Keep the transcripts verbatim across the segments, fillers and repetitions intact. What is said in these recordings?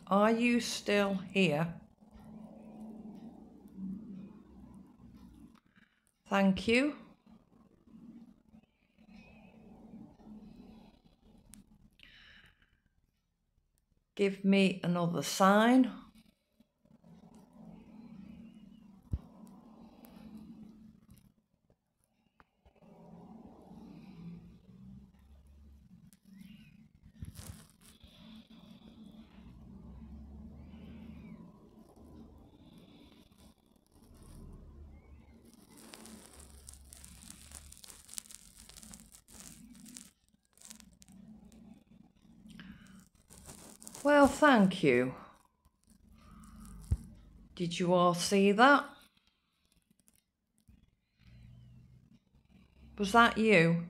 Are you still here? Thank you. Give me another sign. Well, thank you. Did you all see that? Was that you?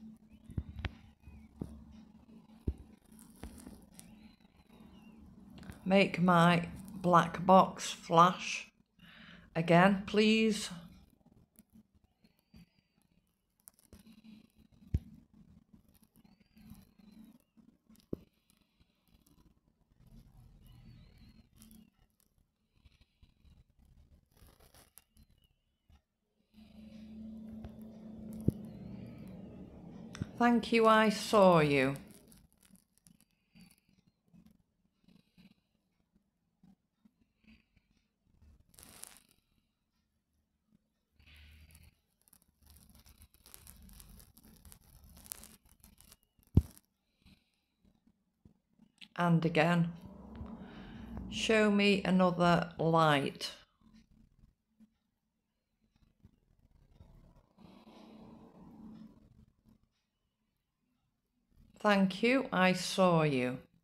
Make my black box flash again, please. Thank you, I saw you. And again. Show me another light. Thank you, I saw you.